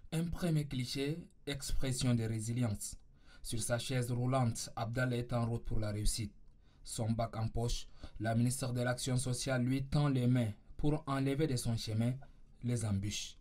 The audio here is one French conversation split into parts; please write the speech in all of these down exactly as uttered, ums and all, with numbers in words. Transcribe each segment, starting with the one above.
Un premier cliché, expression de résilience. Sur sa chaise roulante, Abdallah est en route pour la réussite. Son bac en poche, la ministre de l'Action sociale lui tend les mains pour enlever de son chemin les embûches.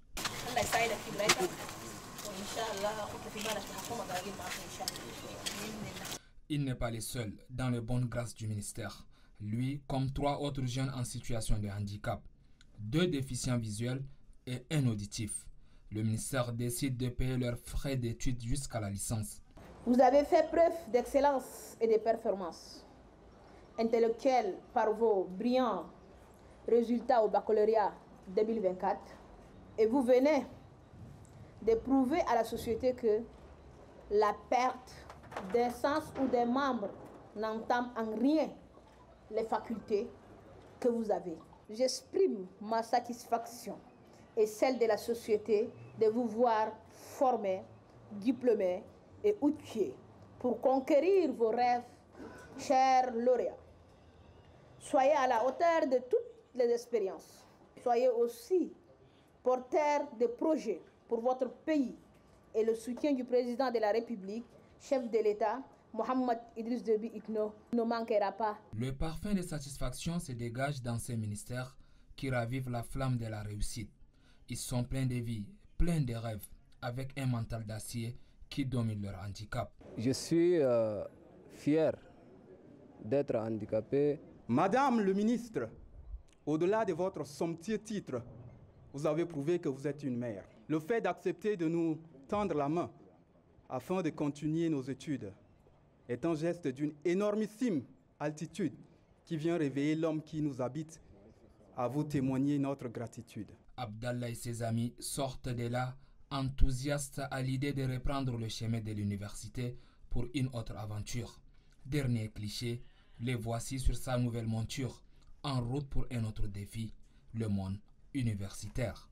Il n'est pas le seul dans les bonnes grâces du ministère. Lui, comme trois autres jeunes en situation de handicap, deux déficients visuels et un auditif. Le ministère décide de payer leurs frais d'études jusqu'à la licence. Vous avez fait preuve d'excellence et de performance intellectuelle par vos brillants résultats au baccalauréat deux mille vingt-quatre et vous venez de prouver à la société que la perte d'un sens ou d'un membre n'entame en rien les facultés que vous avez. J'exprime ma satisfaction et celle de la société de vous voir formé, diplômé et outillé pour conquérir vos rêves, chers lauréats. Soyez à la hauteur de toutes les expériences. Soyez aussi porteurs de projets pour votre pays et le soutien du président de la République, chef de l'État, Mohamed Idriss Déby Itno, ne manquera pas. Le parfum de satisfaction se dégage dans ces ministères qui ravivent la flamme de la réussite. Ils sont pleins de vie, pleins de rêves, avec un mental d'acier qui domine leur handicap. Je suis euh, fier d'être handicapé. Madame le ministre, au-delà de votre somptueux titre, vous avez prouvé que vous êtes une mère. Le fait d'accepter de nous tendre la main afin de continuer nos études est un geste d'une énormissime altitude qui vient réveiller l'homme qui nous habite. À vous témoigner notre gratitude. Abdallah et ses amis sortent de là enthousiastes à l'idée de reprendre le chemin de l'université pour une autre aventure. Dernier cliché, les voici sur sa nouvelle monture, en route pour un autre défi, le monde universitaire.